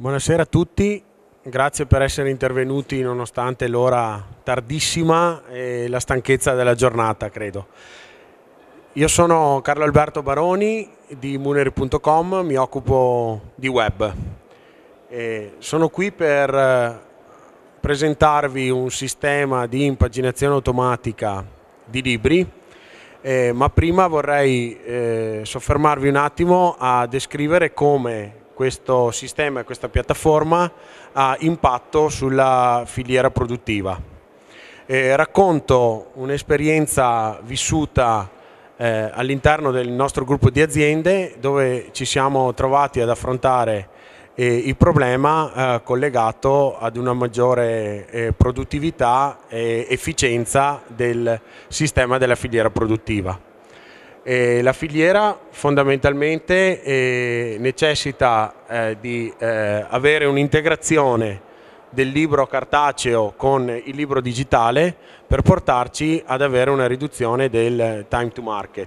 Buonasera a tutti, grazie per essere intervenuti nonostante l'ora tardissima e la stanchezza della giornata, credo. Io sono Carlo Alberto Baroni di Muneri.com, mi occupo di web. Sono qui per presentarvi un sistema di impaginazione automatica di libri, ma prima vorrei soffermarvi un attimo a descrivere come questo sistema e questa piattaforma ha impatto sulla filiera produttiva. Racconto un'esperienza vissuta all'interno del nostro gruppo di aziende dove ci siamo trovati ad affrontare il problema collegato ad una maggiore produttività e efficienza del sistema della filiera produttiva. La filiera fondamentalmente necessita di avere un'integrazione del libro cartaceo con il libro digitale per portarci ad avere una riduzione del time to market.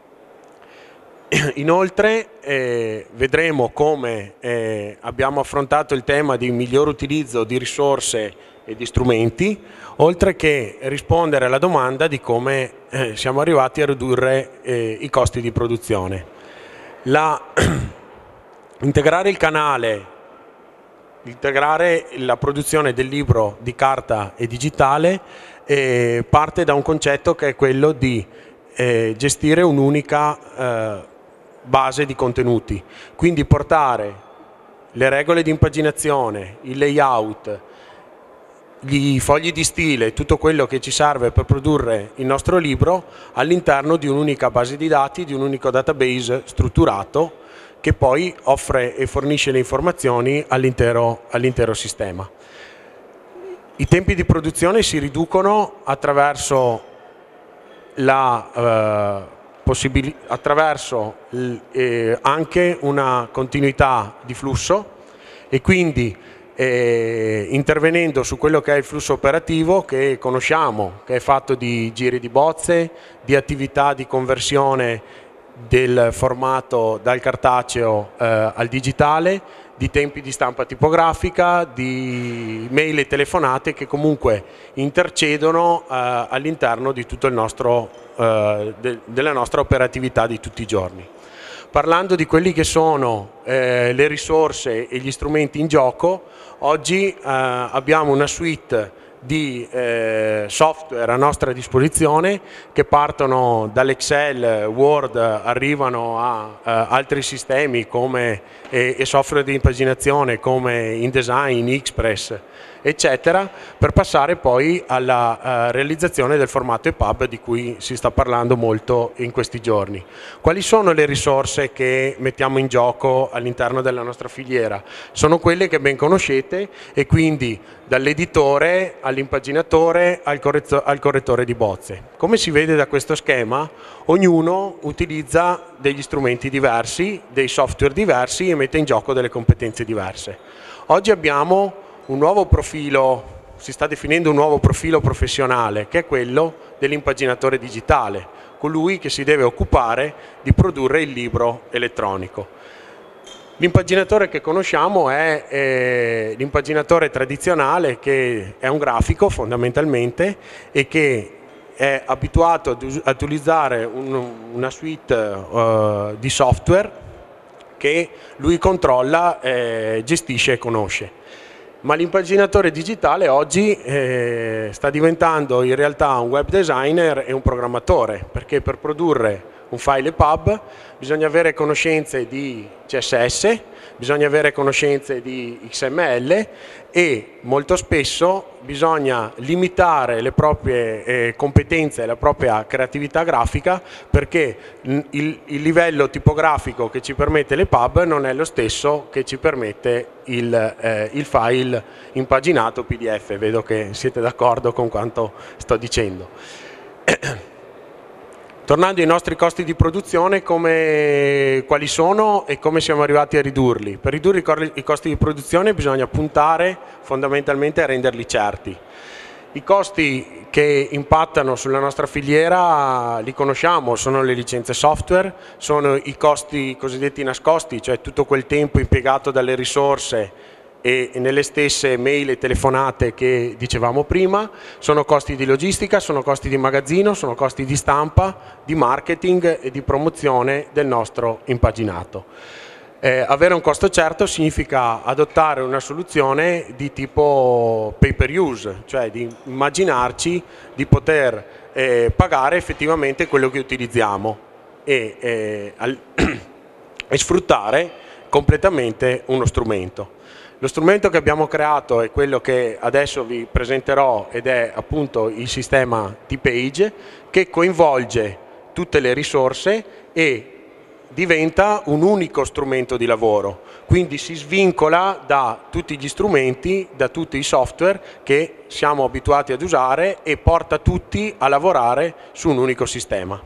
Inoltre vedremo come abbiamo affrontato il tema di miglior utilizzo di risorse e di strumenti, oltre che rispondere alla domanda di come siamo arrivati a ridurre i costi di produzione. Integrare il canale, integrare la produzione del libro di carta e digitale parte da un concetto che è quello di gestire un'unica base di contenuti, quindi portare le regole di impaginazione, il layout, i fogli di stile, tutto quello che ci serve per produrre il nostro libro all'interno di un'unica base di dati, di un unico database strutturato che poi offre e fornisce le informazioni all'intero sistema. I tempi di produzione si riducono attraverso anche una continuità di flusso e quindi intervenendo su quello che è il flusso operativo che conosciamo, che è fatto di giri di bozze, di attività di conversione del formato dal cartaceo al digitale, di tempi di stampa tipografica, di mail e telefonate che comunque intercedono all'interno di tutto il nostro, della nostra operatività di tutti i giorni. Parlando di quelli che sono le risorse e gli strumenti in gioco, oggi abbiamo una suite di software a nostra disposizione che partono dall'Excel, Word, arrivano a altri sistemi come, e software di impaginazione come InDesign, Express, eccetera, per passare poi alla realizzazione del formato EPUB di cui si sta parlando molto in questi giorni. Quali sono le risorse che mettiamo in gioco all'interno della nostra filiera? Sono quelle che ben conoscete e quindi dall'editore all'impaginatore al correttore di bozze. Come si vede da questo schema, ognuno utilizza degli strumenti diversi, dei software diversi e mette in gioco delle competenze diverse. Oggi abbiamo un nuovo profilo, si sta definendo un nuovo profilo professionale, che è quello dell'impaginatore digitale, colui che si deve occupare di produrre il libro elettronico. L'impaginatore che conosciamo è l'impaginatore tradizionale, che è un grafico fondamentalmente e che è abituato ad utilizzare una suite di software che lui controlla, gestisce e conosce. Ma l'impaginatore digitale oggi sta diventando in realtà un web designer e un programmatore, perché per produrre un file EPUB bisogna avere conoscenze di CSS, bisogna avere conoscenze di XML e molto spesso bisogna limitare le proprie competenze e la propria creatività grafica, perché il livello tipografico che ci permette l'EPUB non è lo stesso che ci permette il file impaginato PDF. Vedo che siete d'accordo con quanto sto dicendo. Tornando ai nostri costi di produzione, quali sono e come siamo arrivati a ridurli? Per ridurre i costi di produzione bisogna puntare fondamentalmente a renderli certi. I costi che impattano sulla nostra filiera li conosciamo, sono le licenze software, sono i costi cosiddetti nascosti, cioè tutto quel tempo impiegato dalle risorse e nelle stesse mail e telefonate che dicevamo prima, sono costi di logistica, sono costi di magazzino, sono costi di stampa, di marketing e di promozione del nostro impaginato. Avere un costo certo significa adottare una soluzione di tipo pay per use, cioè di immaginarci di poter pagare effettivamente quello che utilizziamo e sfruttare completamente uno strumento. Lo strumento che abbiamo creato è quello che adesso vi presenterò ed è appunto il sistema T-Page, che coinvolge tutte le risorse e diventa un unico strumento di lavoro, quindi si svincola da tutti gli strumenti, da tutti i software che siamo abituati ad usare e porta tutti a lavorare su un unico sistema.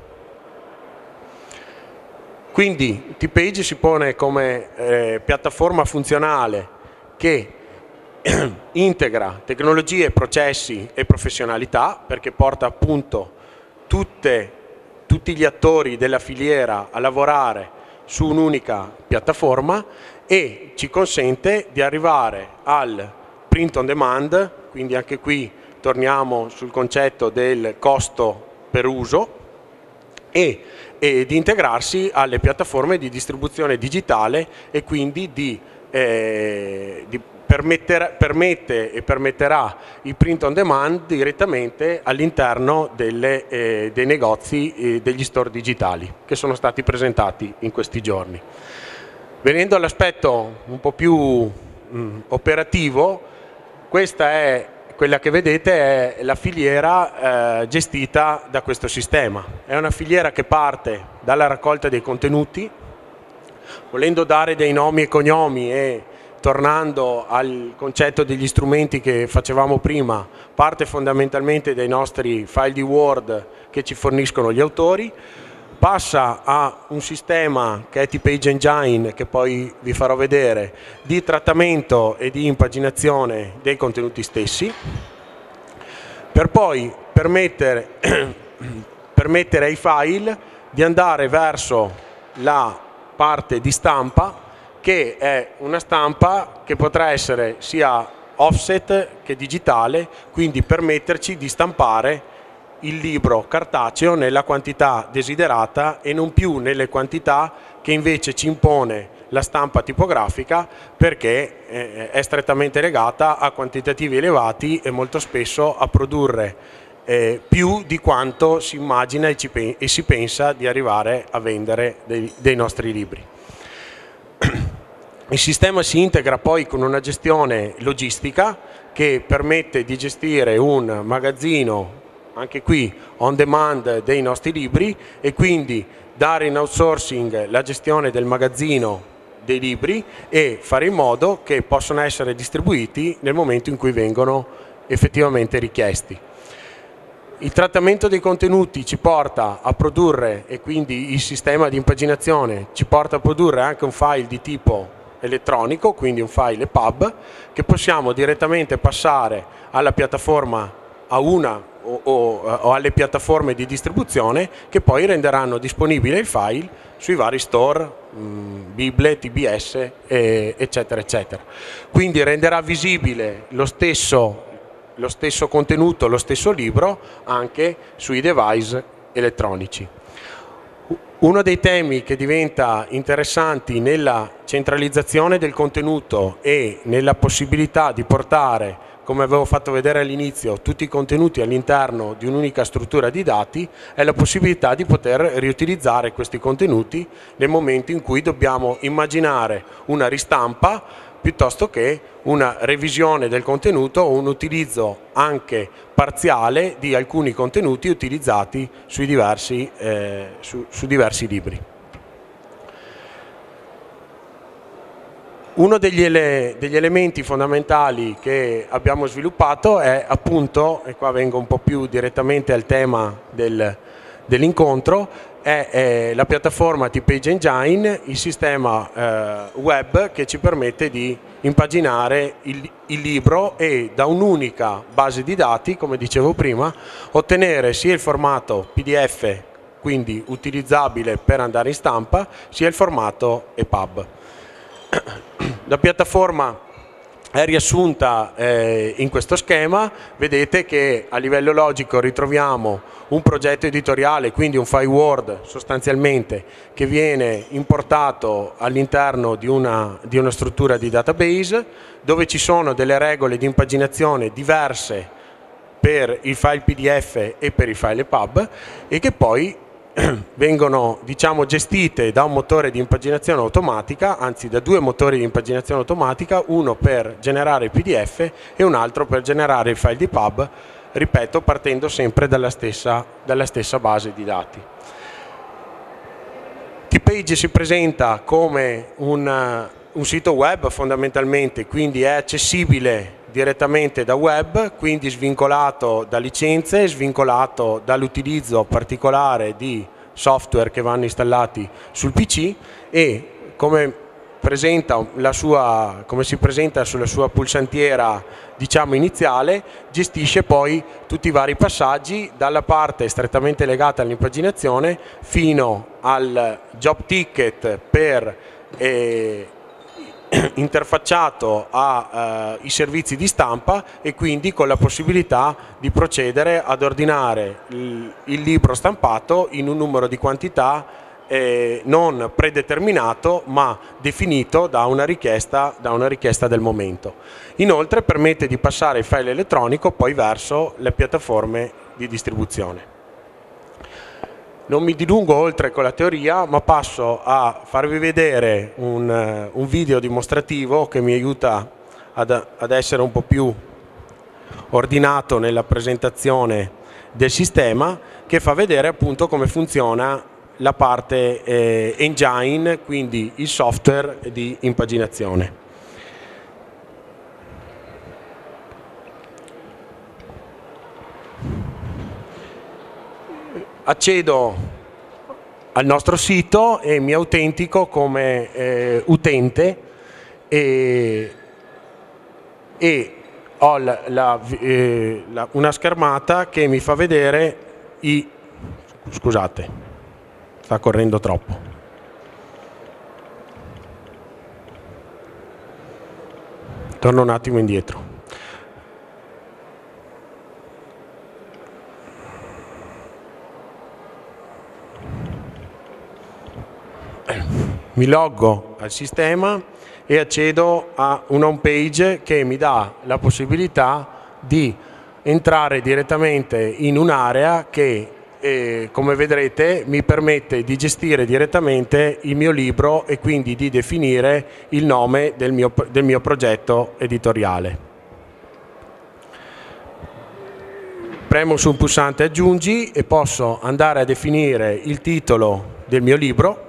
Quindi T-Page si pone come piattaforma funzionale che integra tecnologie, processi e professionalità, perché porta appunto tutti gli attori della filiera a lavorare su un'unica piattaforma e ci consente di arrivare al print on demand, quindi anche qui torniamo sul concetto del costo per uso, e di integrarsi alle piattaforme di distribuzione digitale e quindi permette e permetterà il print on demand direttamente all'interno dei negozi degli store digitali che sono stati presentati in questi giorni. Venendo all'aspetto un po' più operativo, questa è quella che vedete è la filiera gestita da questo sistema. È una filiera che parte dalla raccolta dei contenuti, volendo dare dei nomi e cognomi e tornando al concetto degli strumenti che facevamo prima, parte fondamentalmente dai nostri file di Word che ci forniscono gli autori, passa a un sistema che è T-Page Engine, che poi vi farò vedere, di trattamento e di impaginazione dei contenuti stessi, per poi permettere ai file di andare verso la parte di stampa, che è una stampa che potrà essere sia offset che digitale, quindi permetterci di stampare il libro cartaceo nella quantità desiderata e non più nelle quantità che invece ci impone la stampa tipografica, perché è strettamente legata a quantitativi elevati e molto spesso a produrre più di quanto si immagina e si pensa di arrivare a vendere dei nostri libri. Il sistema si integra poi con una gestione logistica che permette di gestire un magazzino, anche qui on demand, dei nostri libri e quindi dare in outsourcing la gestione del magazzino dei libri e fare in modo che possano essere distribuiti nel momento in cui vengono effettivamente richiesti. Il trattamento dei contenuti ci porta a produrre, e quindi il sistema di impaginazione ci porta a produrre anche un file di tipo elettronico, quindi un file EPUB, che possiamo direttamente passare alla piattaforma, a una o alle piattaforme di distribuzione, che poi renderanno disponibile il file sui vari store, Bible, TBS, eccetera, eccetera. Quindi renderà visibile lo stesso contenuto, lo stesso libro, anche sui device elettronici. Uno dei temi che diventa interessanti nella centralizzazione del contenuto e nella possibilità di portare, come avevo fatto vedere all'inizio, tutti i contenuti all'interno di un'unica struttura di dati è la possibilità di poter riutilizzare questi contenuti nel momento in cui dobbiamo immaginare una ristampa piuttosto che una revisione del contenuto o un utilizzo anche parziale di alcuni contenuti utilizzati su diversi libri. Uno degli elementi fondamentali che abbiamo sviluppato è appunto, e qua vengo un po' più direttamente al tema dell'incontro, è la piattaforma T-Page Engine, il sistema web che ci permette di impaginare il libro e da un'unica base di dati, come dicevo prima, ottenere sia il formato PDF, quindi utilizzabile per andare in stampa, sia il formato EPUB. La piattaforma è riassunta in questo schema. Vedete che a livello logico ritroviamo un progetto editoriale, quindi un file Word sostanzialmente, che viene importato all'interno di una struttura di database, dove ci sono delle regole di impaginazione diverse per il file PDF e per il file EPUB, e che poi vengono, diciamo, gestite da un motore di impaginazione automatica, anzi da due motori di impaginazione automatica, uno per generare il PDF e un altro per generare il file di EPUB, ripeto, partendo sempre dalla stessa base di dati. TPage si presenta come un sito web fondamentalmente, quindi è accessibile direttamente da web, quindi svincolato da licenze, svincolato dall'utilizzo particolare di software che vanno installati sul PC, e come si presenta sulla sua pulsantiera, diciamo, iniziale, gestisce poi tutti i vari passaggi, dalla parte strettamente legata all'impaginazione fino al job ticket per interfacciato ai servizi di stampa, e quindi con la possibilità di procedere ad ordinare il libro stampato in un numero di quantità non predeterminato ma definito da una richiesta del momento. Inoltre permette di passare il file elettronico poi verso le piattaforme di distribuzione. Non mi dilungo oltre con la teoria, ma passo a farvi vedere un video dimostrativo che mi aiuta ad essere un po' più ordinato nella presentazione del sistema, che fa vedere appunto come funziona la parte engine, quindi il software di impaginazione. Accedo al nostro sito e mi autentico come utente e ho una schermata che mi fa vedere scusate, sta correndo troppo. Torno un attimo indietro. Mi loggo al sistema e accedo a una home page che mi dà la possibilità di entrare direttamente in un'area che, come vedrete, mi permette di gestire direttamente il mio libro e quindi di definire il nome del mio progetto editoriale. Premo sul pulsante aggiungi e posso andare a definire il titolo del mio libro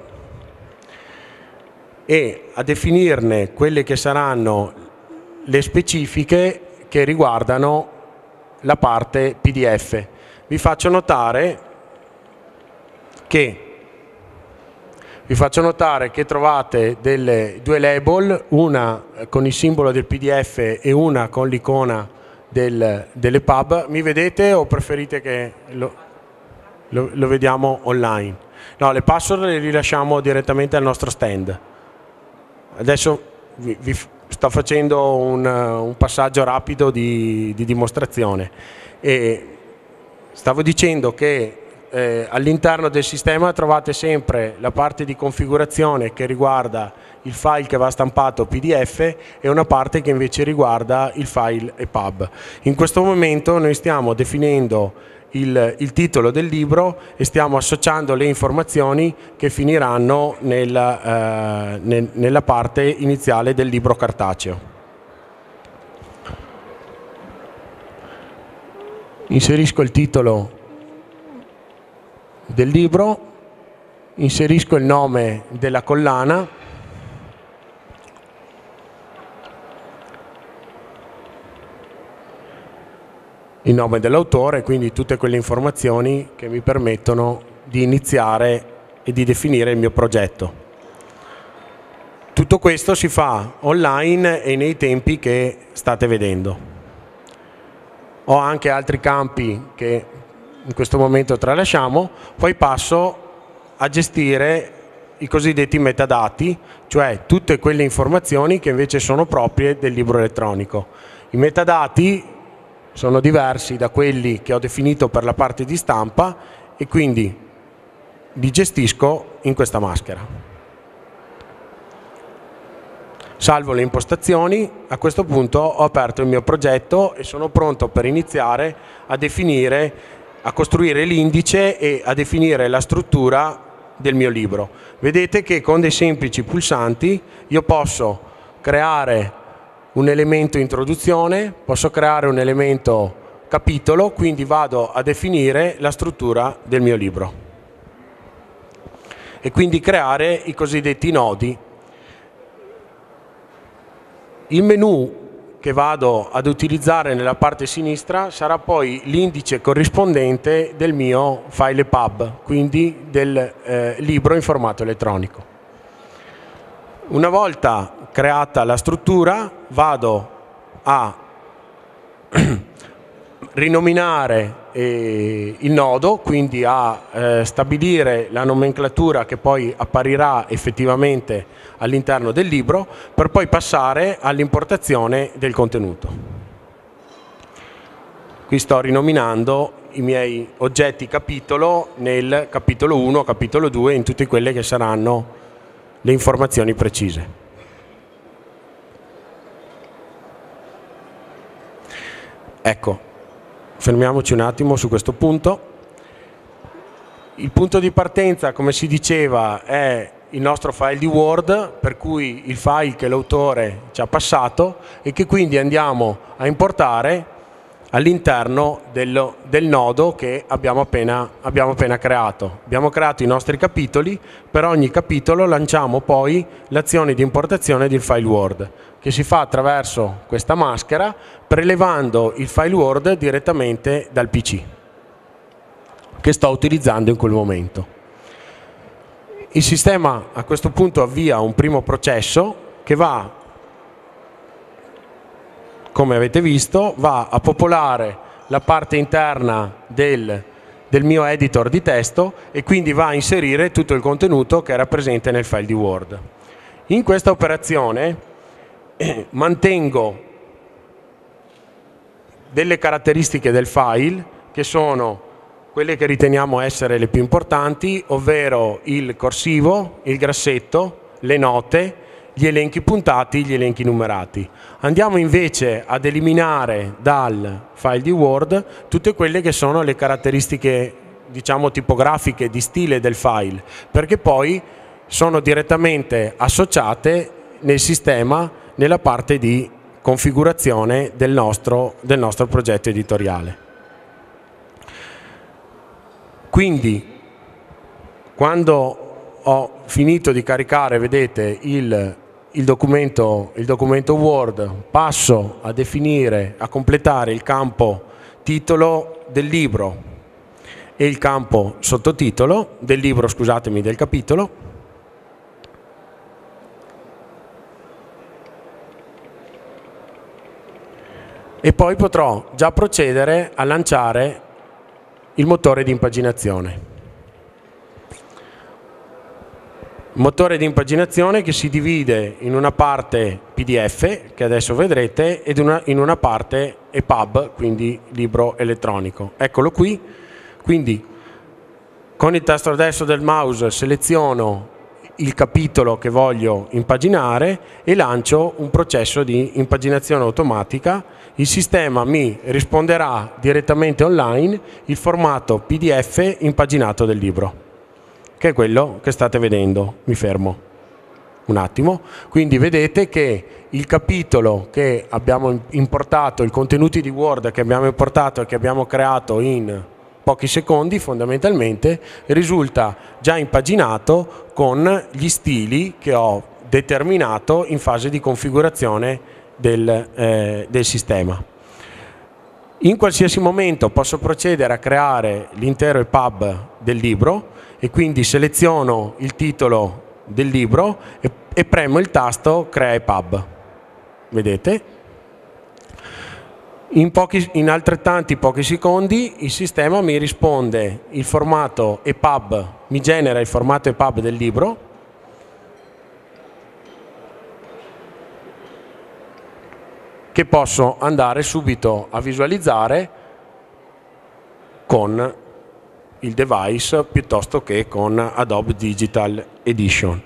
e a definirne quelle che saranno le specifiche che riguardano la parte PDF. Vi faccio notare che trovate due label, una con il simbolo del PDF e una con l'icona dell'EPUB. Mi vedete o preferite che lo vediamo online? No, le password le rilasciamo direttamente al nostro stand. Adesso vi sto facendo un passaggio rapido di dimostrazione. E stavo dicendo che all'interno del sistema trovate sempre la parte di configurazione che riguarda il file che va stampato PDF e una parte che invece riguarda il file EPUB. In questo momento noi stiamo definendo il titolo del libro e stiamo associando le informazioni che finiranno nella parte iniziale del libro cartaceo. Inserisco il titolo del libro, inserisco il nome della collana, il nome dell'autore, quindi tutte quelle informazioni che mi permettono di iniziare e di definire il mio progetto. Tutto questo si fa online e nei tempi che state vedendo. Ho anche altri campi che in questo momento tralasciamo, poi passo a gestire i cosiddetti metadati, cioè tutte quelle informazioni che invece sono proprie del libro elettronico. I metadati sono diversi da quelli che ho definito per la parte di stampa e quindi li gestisco in questa maschera. Salvo le impostazioni, a questo punto ho aperto il mio progetto e sono pronto per iniziare a definire, a costruire l'indice e a definire la struttura del mio libro. Vedete che con dei semplici pulsanti io posso creare un elemento introduzione, posso creare un elemento capitolo, quindi vado a definire la struttura del mio libro e quindi creare i cosiddetti nodi. Il menu che vado ad utilizzare nella parte sinistra sarà poi l'indice corrispondente del mio file EPUB, quindi del libro in formato elettronico. Una volta creata la struttura vado a rinominare il nodo, quindi a stabilire la nomenclatura che poi apparirà effettivamente all'interno del libro, per poi passare all'importazione del contenuto. Qui sto rinominando i miei oggetti capitolo nel capitolo 1, capitolo 2, in tutte quelle che saranno le informazioni precise. Ecco, fermiamoci un attimo su questo punto. Il punto di partenza, come si diceva, è il nostro file di Word, per cui il file che l'autore ci ha passato e che quindi andiamo a importare all'interno del nodo che abbiamo appena creato. Abbiamo creato i nostri capitoli, per ogni capitolo lanciamo poi l'azione di importazione del file Word, che si fa attraverso questa maschera, prelevando il file Word direttamente dal PC che sto utilizzando in quel momento. Il sistema a questo punto avvia un primo processo che va, come avete visto, va a popolare la parte interna del mio editor di testo e quindi va a inserire tutto il contenuto che era presente nel file di Word. In questa operazione mantengo delle caratteristiche del file che sono quelle che riteniamo essere le più importanti, ovvero il corsivo, il grassetto, le note, gli elenchi puntati, gli elenchi numerati. Andiamo invece ad eliminare dal file di Word tutte quelle che sono le caratteristiche, diciamo, tipografiche di stile del file, perché poi sono direttamente associate nel sistema nella parte di configurazione del nostro progetto editoriale. Quindi, quando ho finito di caricare, vedete, il documento Word, passo a definire, a completare il campo titolo del libro e il campo sottotitolo del libro, scusatemi, del capitolo. E poi potrò già procedere a lanciare il motore di impaginazione. Motore di impaginazione che si divide in una parte PDF, che adesso vedrete, ed in una parte EPUB, quindi libro elettronico. Eccolo qui. Quindi con il tasto destro del mouse seleziono il capitolo che voglio impaginare e lancio un processo di impaginazione automatica. Il sistema mi risponderà direttamente online il formato PDF impaginato del libro, che è quello che state vedendo. Mi fermo un attimo. Quindi vedete che il capitolo che abbiamo importato, i contenuti di Word che abbiamo importato e che abbiamo creato in pochi secondi, fondamentalmente risulta già impaginato con gli stili che ho determinato in fase di configurazione del sistema. In qualsiasi momento posso procedere a creare l'intero EPUB del libro e quindi seleziono il titolo del libro e premo il tasto Crea EPUB. Vedete? In altrettanti pochi secondi il sistema mi risponde il formato EPUB, mi genera il formato EPUB del libro che posso andare subito a visualizzare con il device piuttosto che con Adobe Digital Edition.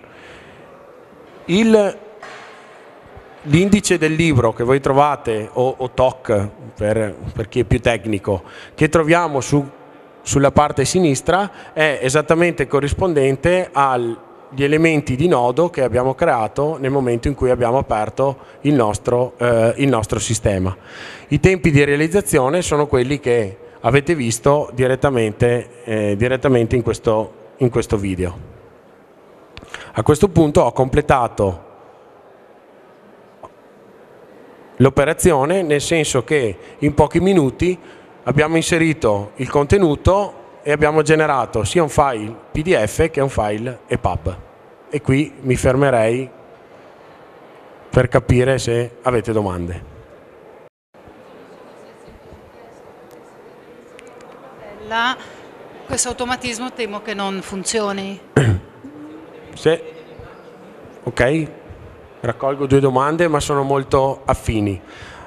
L'indice del libro che voi trovate, o TOC per chi è più tecnico, che troviamo sulla parte sinistra è esattamente corrispondente agli elementi di nodo che abbiamo creato nel momento in cui abbiamo aperto il nostro sistema. I tempi di realizzazione sono quelli che avete visto direttamente in questo video. A questo punto ho completato l'operazione, nel senso che in pochi minuti abbiamo inserito il contenuto e abbiamo generato sia un file PDF che un file EPUB. E qui mi fermerei per capire se avete domande. Questo automatismo temo che non funzioni. Ok, raccolgo 2 domande, ma sono molto affini.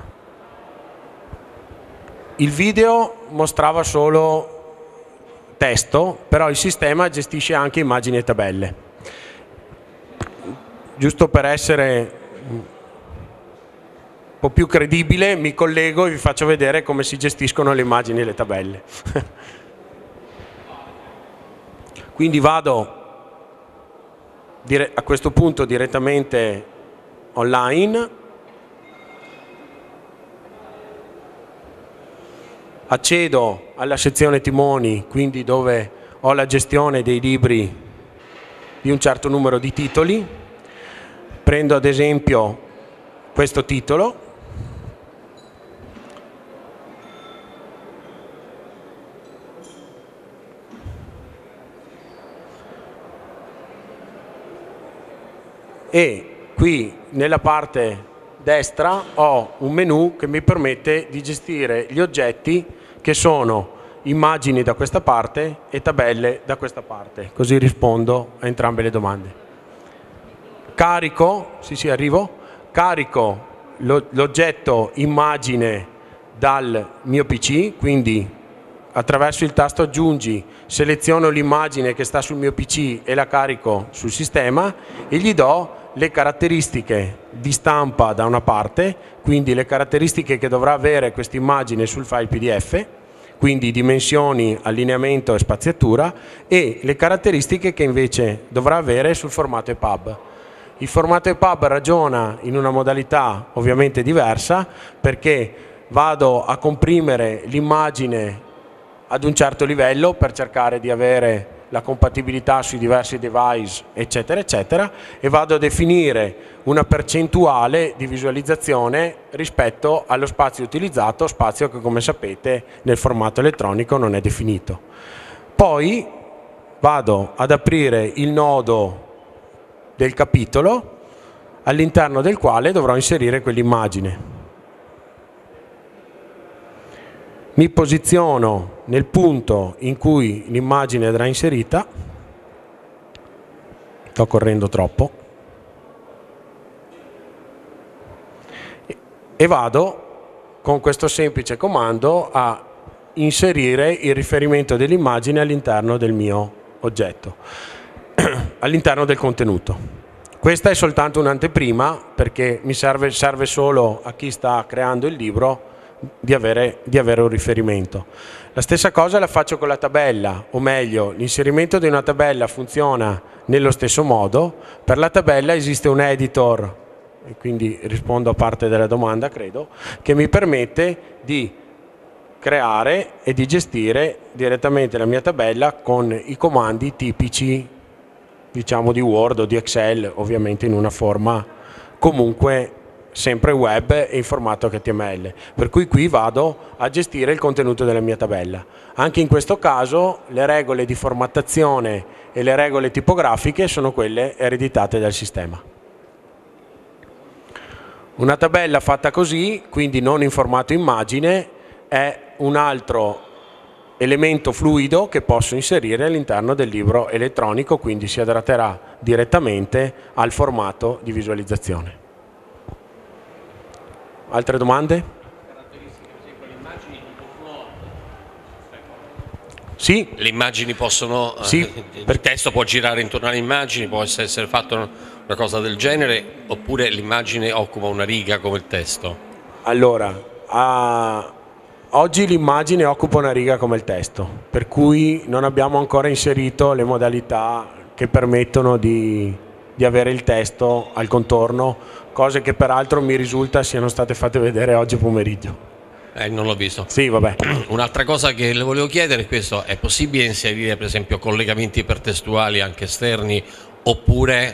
Il video mostrava solo testo, però il sistema gestisce anche immagini e tabelle. Giusto per essere un po' più credibile, mi collego e vi faccio vedere come si gestiscono le immagini e le tabelle. Quindi vado a questo punto direttamente online, accedo alla sezione timoni, quindi dove ho la gestione dei libri di un certo numero di titoli, prendo ad esempio questo titolo, e qui nella parte destra ho un menu che mi permette di gestire gli oggetti che sono immagini da questa parte e tabelle da questa parte, così rispondo a entrambe le domande. Carico, arrivo, carico l'oggetto immagine dal mio PC, quindi attraverso il tasto aggiungi seleziono l'immagine che sta sul mio PC e la carico sul sistema e gli do le caratteristiche di stampa da una parte, quindi le caratteristiche che dovrà avere questa immagine sul file PDF, quindi dimensioni, allineamento e spaziatura, e le caratteristiche che invece dovrà avere sul formato EPUB. Il formato EPUB ragiona in una modalità ovviamente diversa, perché vado a comprimere l'immagine ad un certo livello per cercare di avere la compatibilità sui diversi device, eccetera, eccetera, e vado a definire una percentuale di visualizzazione rispetto allo spazio utilizzato, spazio che, come sapete, nel formato elettronico non è definito. Poi vado ad aprire il nodo del capitolo all'interno del quale dovrò inserire quell'immagine. Mi posiziono nel punto in cui l'immagine andrà inserita, sto correndo troppo, e vado con questo semplice comando a inserire il riferimento dell'immagine all'interno del mio oggetto, all'interno del contenuto. Questa è soltanto un'anteprima, perché mi serve solo a chi sta creando il libro di avere un riferimento. La stessa cosa la faccio con la tabella, o meglio, l'inserimento di una tabella funziona nello stesso modo. Per la tabella esiste un editor, e quindi rispondo a parte della domanda, credo, che mi permette di creare e di gestire direttamente la mia tabella con i comandi tipici, diciamo, di Word o di Excel, ovviamente in una forma comunque sempre web e in formato HTML, per cui qui vado a gestire il contenuto della mia tabella. Anche in questo caso le regole di formattazione e le regole tipografiche sono quelle ereditate dal sistema. Una tabella fatta così, quindi non in formato immagine, è un altro elemento fluido che posso inserire all'interno del libro elettronico, quindi si adatterà direttamente al formato di visualizzazione. Altre domande? Sì? Le immagini possono, Sì, il testo può girare intorno alle immagini, può essere fatto una cosa del genere, oppure l'immagine occupa una riga come il testo? Allora, oggi l'immagine occupa una riga come il testo, per cui non abbiamo ancora inserito le modalità che permettono di avere il testo al contorno, cose che peraltro mi risulta siano state fatte vedere oggi pomeriggio. Non l'ho visto. Sì, vabbè. Un'altra cosa che le volevo chiedere è questo: è possibile inserire per esempio collegamenti ipertestuali anche esterni, oppure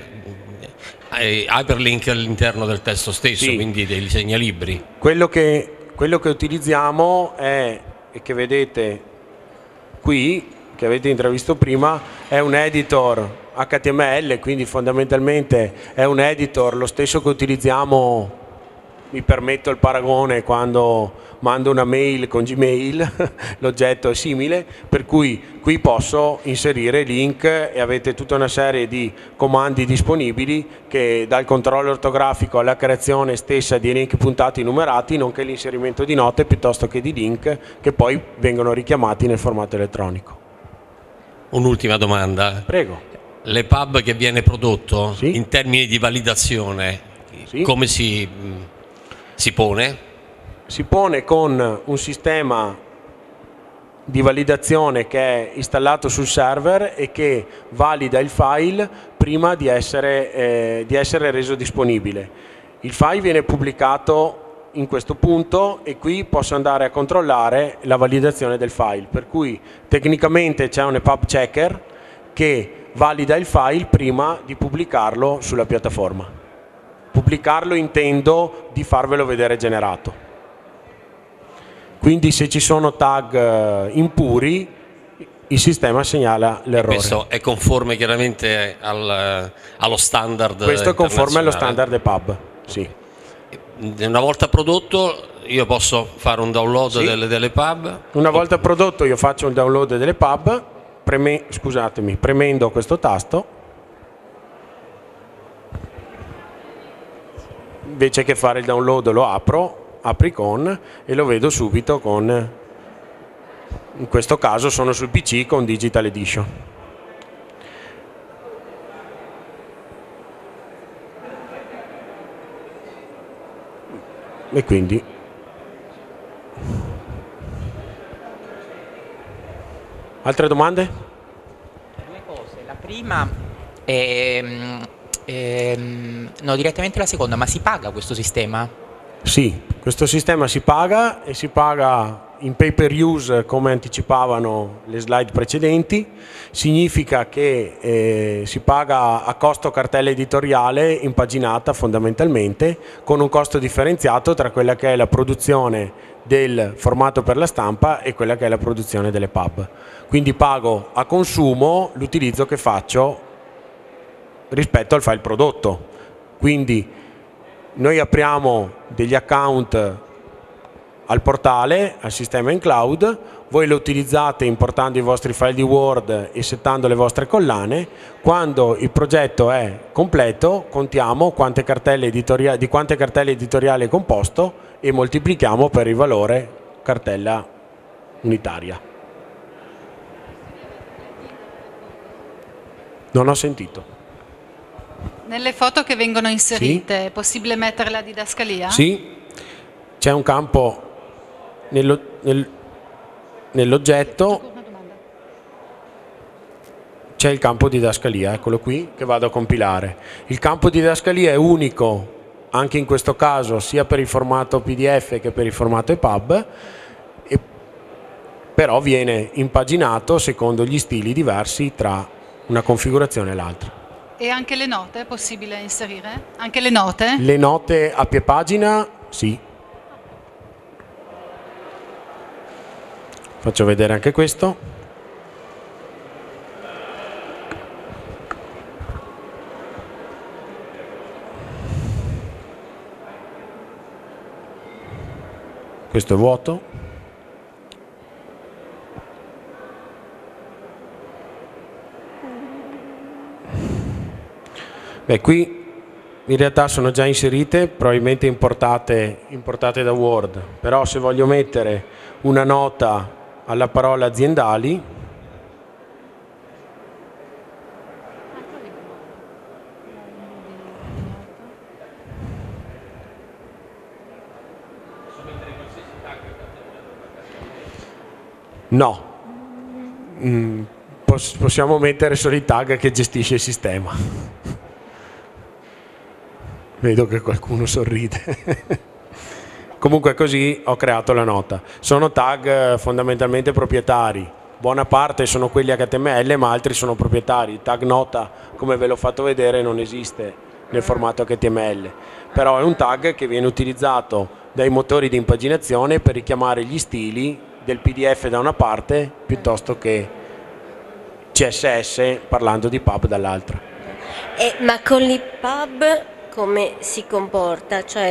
hyperlink all'interno del testo stesso, Sì. quindi dei segnalibri? Quello che utilizziamo è, e che vedete qui, che avete intravisto prima, è un editor HTML, quindi fondamentalmente è un editor lo stesso che utilizziamo, mi permetto il paragone, quando mando una mail con Gmail, l'oggetto è simile, per cui qui posso inserire link e avete tutta una serie di comandi disponibili che dal controllo ortografico alla creazione stessa di elenchi puntati numerati, nonché l'inserimento di note piuttosto che di link che poi vengono richiamati nel formato elettronico. Un'ultima domanda. Prego. L'EPUB che viene prodotto, Sì. in termini di validazione, Sì. come si pone? Si pone con un sistema di validazione che è installato sul server e che valida il file prima di essere reso disponibile. Il file viene pubblicato in questo punto e qui posso andare a controllare la validazione del file, per cui tecnicamente c'è un EPUB checker che valida il file prima di pubblicarlo sulla piattaforma. Pubblicarlo intendo di farvelo vedere generato. Quindi se ci sono tag impuri, il sistema segnala l'errore. Questo è conforme chiaramente allo standard. Questo è conforme allo standard EPUB, sì. Una volta prodotto io posso fare un download Sì. delle pub? Una volta prodotto io faccio il download delle pub, premendo questo tasto, invece che fare il download lo apro, apricon, e lo vedo subito con, in questo caso sono sul PC con Digital Edition. E quindi altre domande? Due cose. La prima no, direttamente la seconda, ma si paga questo sistema? Sì, questo sistema si paga e si paga in pay per use come anticipavano le slide precedenti. Significa che si paga a costo cartella editoriale impaginata fondamentalmente, con un costo differenziato tra quella che è la produzione del formato per la stampa e quella che è la produzione delle pub. Quindi pago a consumo l'utilizzo che faccio rispetto al file prodotto. Quindi noi apriamo degli account al portale, al sistema in cloud, voi lo utilizzate importando i vostri file di Word e settando le vostre collane. Quando il progetto è completo contiamo di quante cartelle editoriali è composto e moltiplichiamo per il valore cartella unitaria. Non ho sentito. Nelle foto che vengono inserite è possibile mettere la didascalia? Sì, c'è un campo nell'oggetto, c'è il campo didascalia, eccolo qui, che vado a compilare. Il campo didascalia è unico anche in questo caso sia per il formato PDF che per il formato EPUB, però viene impaginato secondo gli stili diversi tra una configurazione e l'altra. E anche le note è possibile inserire? Anche le note? Le note a pie pagina, sì. Faccio vedere anche questo. Questo è vuoto. Beh, qui in realtà sono già inserite, probabilmente importate da Word, però se voglio mettere una nota alla parola aziendali, no, possiamo mettere solo i tag che gestisce il sistema. Vedo che qualcuno sorride. Comunque così ho creato la nota. Sono tag fondamentalmente proprietari. Buona parte sono quelli HTML, ma altri sono proprietari. Il tag nota, come ve l'ho fatto vedere, non esiste nel formato HTML. Però è un tag che viene utilizzato dai motori di impaginazione per richiamare gli stili del PDF da una parte piuttosto che CSS parlando di pub dall'altra. Ma con l'EPUB come si comporta? Cioè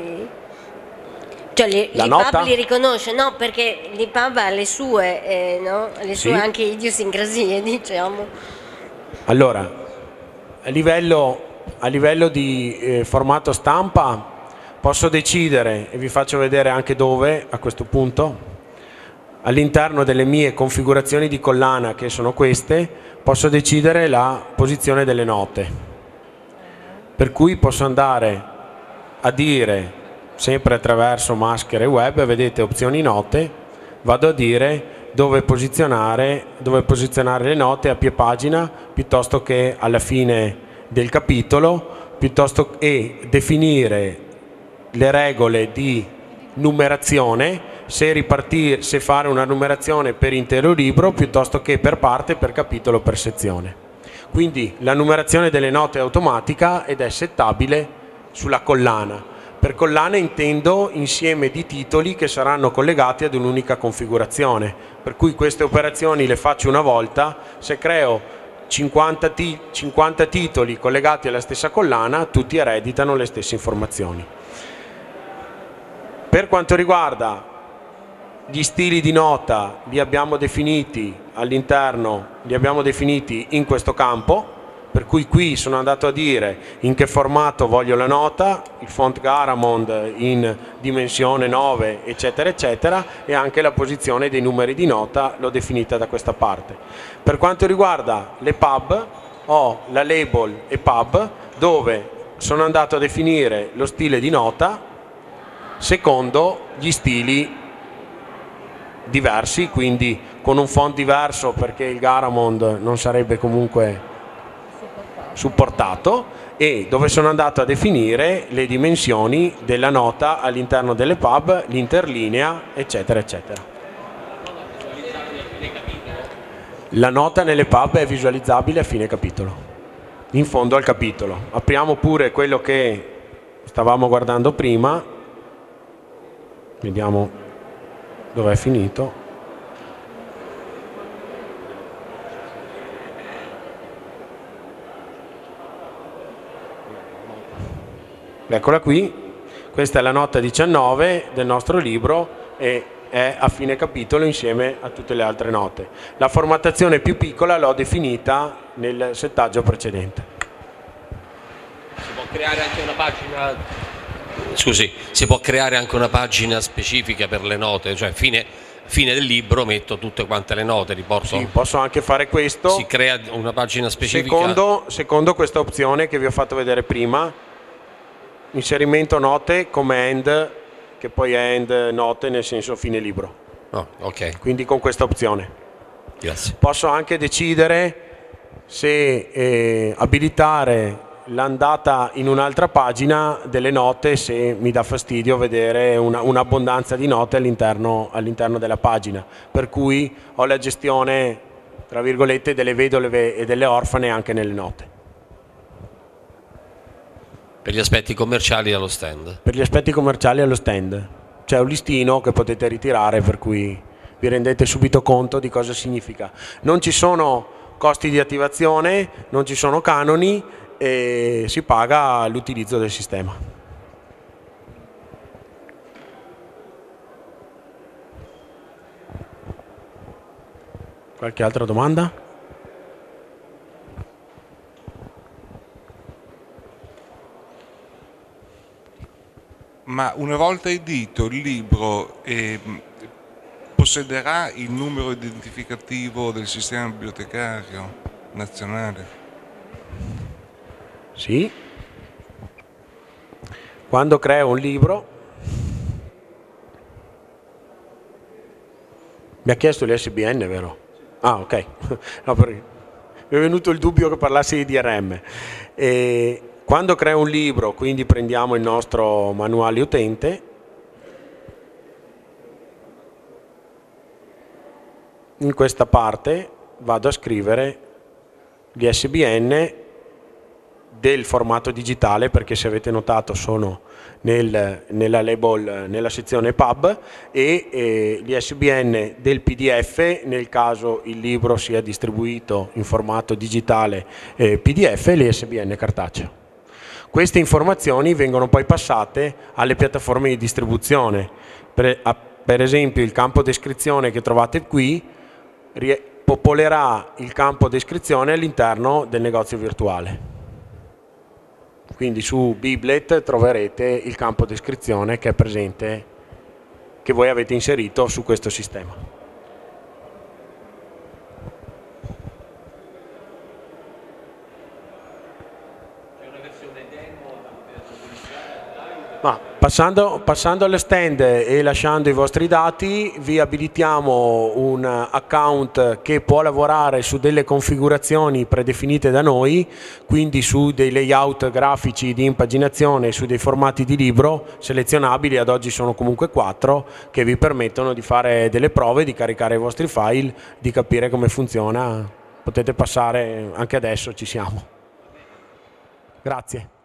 l'EPUB li riconosce? No, perché l'EPUB ha le sue, no? Le sue anche idiosincrasie, diciamo. Allora, a livello di formato stampa posso decidere, e vi faccio vedere anche dove a questo punto, all'interno delle mie configurazioni di collana, che sono queste, posso decidere la posizione delle note. Per cui posso andare a dire, sempre attraverso maschere web, vedete opzioni note, vado a dire dove posizionare le note a pie pagina piuttosto che alla fine del capitolo, piuttosto che definire le regole di numerazione, se fare una numerazione per intero libro piuttosto che per parte, per capitolo, per sezione. Quindi la numerazione delle note è automatica ed è settabile sulla collana. Per collana intendo insieme di titoli che saranno collegati ad un'unica configurazione, per cui queste operazioni le faccio una volta. Se creo 50 titoli collegati alla stessa collana, tutti ereditano le stesse informazioni. Per quanto riguarda gli stili di nota, li abbiamo definiti all'interno, li abbiamo definiti in questo campo, per cui qui sono andato a dire in che formato voglio la nota, il font Garamond in dimensione 9, eccetera, eccetera, e anche la posizione dei numeri di nota l'ho definita da questa parte. Per quanto riguarda le pub, ho la label EPUB, dove sono andato a definire lo stile di nota secondo gli stili diversi, quindi con un font diverso perché il Garamond non sarebbe comunque supportato, e dove sono andato a definire le dimensioni della nota all'interno delle pub, l'interlinea, eccetera, eccetera. La nota nelle pub è visualizzabile a fine capitolo, in fondo al capitolo. Apriamo pure quello che stavamo guardando prima, vediamo dove è finito. Eccola qui, questa è la nota 19 del nostro libro e è a fine capitolo insieme a tutte le altre note. La formattazione più piccola l'ho definita nel settaggio precedente. Si può creare anche una pagina... Scusi, si può creare anche una pagina specifica per le note, cioè fine del libro metto tutte quante le note, riporto? Sì, posso anche fare questo. Si crea una pagina specifica? Secondo questa opzione che vi ho fatto vedere prima, inserimento note come end, che poi è end note nel senso fine libro. Oh, ok. Quindi con questa opzione. Grazie. Posso anche decidere se abilitare l'andata in un'altra pagina delle note, se mi dà fastidio vedere un'abbondanza di note all'interno della pagina, per cui ho la gestione, tra virgolette, delle vedove e delle orfane anche nelle note. Per gli aspetti commerciali allo stand? Per gli aspetti commerciali allo stand c'è un listino che potete ritirare, per cui vi rendete subito conto di cosa significa. Non ci sono costi di attivazione, non ci sono canoni e si paga l'utilizzo del sistema. Qualche altra domanda? Ma una volta edito il libro possederà il numero identificativo del sistema bibliotecario nazionale? Sì. Quando creo un libro, mi ha chiesto l'ISBN, vero? Ah, ok. No, mi è venuto il dubbio che parlassi di DRM. Quando creo un libro, quindi prendiamo il nostro manuale utente, in questa parte vado a scrivere l'ISBN del formato digitale, perché se avete notato sono nella label, nella sezione pub, e l'ISBN del PDF nel caso il libro sia distribuito in formato digitale PDF, e l'ISBN cartaceo. Queste informazioni vengono poi passate alle piattaforme di distribuzione. Per esempio il campo descrizione che trovate qui popolerà il campo descrizione all'interno del negozio virtuale. Quindi su Biblet troverete il campo descrizione che è presente, che voi avete inserito su questo sistema. Ma passando alle stand e lasciando i vostri dati, vi abilitiamo un account che può lavorare su delle configurazioni predefinite da noi, quindi su dei layout grafici di impaginazione, su dei formati di libro selezionabili, ad oggi sono comunque 4, che vi permettono di fare delle prove, di caricare i vostri file, di capire come funziona. Potete passare, anche adesso ci siamo. Grazie.